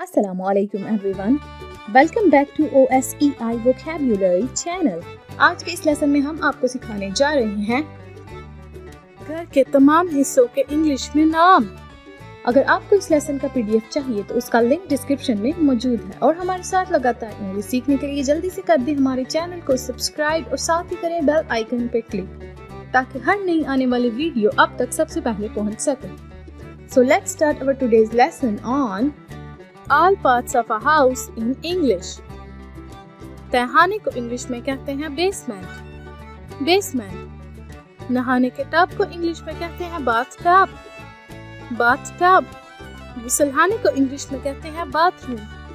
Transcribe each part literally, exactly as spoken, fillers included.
Assalamualaikum everyone. Welcome back to O S E I Vocabulary Channel. आज के इस lesson में हम आपको सिखाने जा रहे हैं घर के तमाम हिस्सों के इंग्लिश में नाम। अगर आपको इस लेसन का पीडीएफ चाहिए तो उसका लिंक डिस्क्रिप्शन में मौजूद है और हमारे साथ लगातार इंग्लिश सीखने के लिए जल्दी से कर दें हमारे चैनल को सब्सक्राइब और साथ ही करें बेल आइकन पे क्लिक ताकि हर नई आने वाली वीडियो आप तक सबसे पहले पहुंच सके। So let's start our today's lesson on all parts of a house in English. तहखाने को इंग्लिश में कहते हैं बेसमेंट। बेसमेंट। नहाने के टब को इंग्लिश में कहते हैं बाथ टब। Bathtub. गुसलखाने को इंग्लिश में कहते हैं बाथरूम।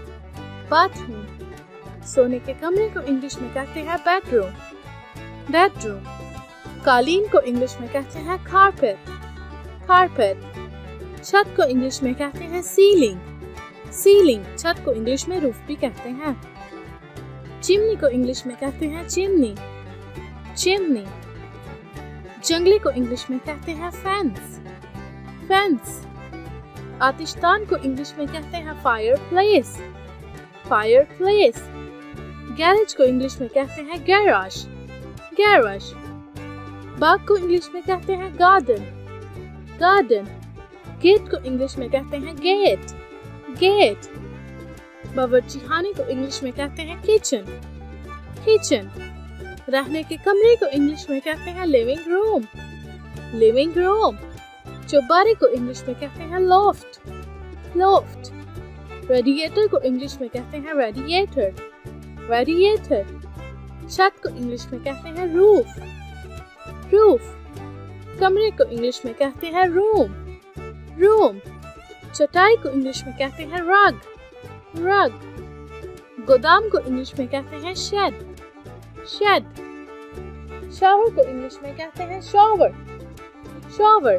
बाथरूम। सोने के कमरे को इंग्लिश में कहते हैं बेडरूम। बेडरूम। कालीन को इंग्लिश में कहते हैं कारपेट। कारपेट। छत को इंग्लिश में कहते हैं सीलिंग। सीलिंग। छत को इंग्लिश में रूफ भी कहते हैं। चिमनी को इंग्लिश में कहते हैं चिमनी। चिमनी। जंगले को इंग्लिश में कहते हैं फेंस। फेंस। आतिशदान को इंग्लिश में कहते हैं fireplace. Fireplace. Garage को इंग्लिश में कहते हैं गैराज। गैराज। बाग को इंग्लिश में कहते हैं गार्डन। गार्डन। गेट को इंग्लिश में कहते हैं गेट। गेट। बावर्ची खाने को इंग्लिश में कहते हैं किचन। किचन। रहने के कमरे को इंग्लिश में कहते हैं लिविंग रूम। Living room. चौबारे को इंग्लिश में कहते हैं लॉफ्ट। लॉफ्ट। रेडिएटर को इंग्लिश में कहते हैं रेडिएटर। रेडिएटर। छत को इंग्लिश में कहते हैं रूफ। रूफ। कमरे को इंग्लिश में कहते हैं रूम। रूम। चटाई को इंग्लिश में कहते हैं रग। रग। गोदाम को इंग्लिश में कहते हैं शेड। शेड। शावर को इंग्लिश में कहते हैं शॉवर। शॉवर।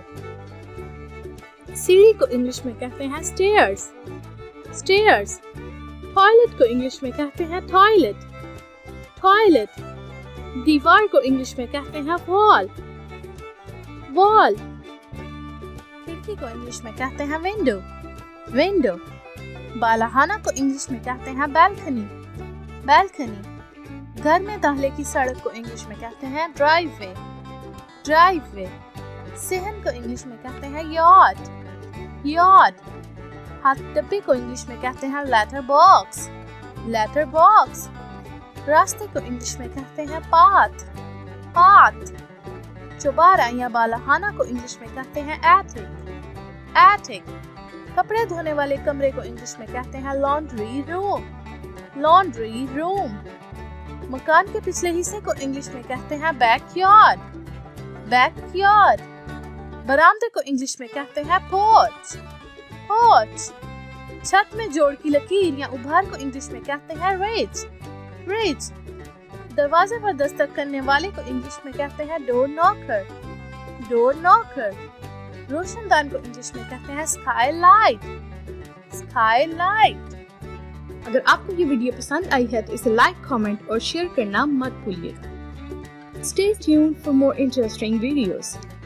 सीढ़ी को इंग्लिश में कहते हैं स्टेयर्स। स्टेयर्स। टॉयलेट को इंग्लिश में कहते हैं टॉयलेट। टॉयलेट। दीवार को इंग्लिश में कहते हैं वॉल। वॉल। खिड़की को इंग्लिश में कहते हैं विंडो। विंडो। बालाखाना को इंग्लिश में कहते हैं बैल्कनी। बैल्कनी। घर में दाखिले की सड़क को इंग्लिश में कहते हैं ड्राइववे। ड्राइववे। सहन को इंग्लिश में कहते हैं यार्ड। यार्ड। हाथ डब्बे को इंग्लिश में कहते हैं लेटर बॉक्स। Letter box. रास्ते को इंग्लिश में कहते हैं पाथ। पाथ। चौबारा या बालाखाना को इंग्लिश में कहते हैं एटिक। एटिक। कपड़े धोने वाले कमरे को इंग्लिश में कहते हैं लॉन्ड्री रूम। Laundry room. मकान के पिछले हिस्से को इंग्लिश में कहते हैं बैकयार्ड। बैकयार्ड। बरामदे को इंग्लिश में कहते हैं पोर्च। पोर्च। छत में जोड़ की लकीर या उभार को इंग्लिश में कहते हैं रिज। रिज। दरवाजे पर दस्तक करने वाले को इंग्लिश में कहते हैं डोर नॉकर। Door knocker. रोशनदान को इंग्लिश में कहते हैं स्काई लाइट। Sky light. अगर आपको ये वीडियो पसंद आई है तो इसे लाइक, कमेंट और शेयर करना मत भूलिएगा। Stay tuned for more interesting videos.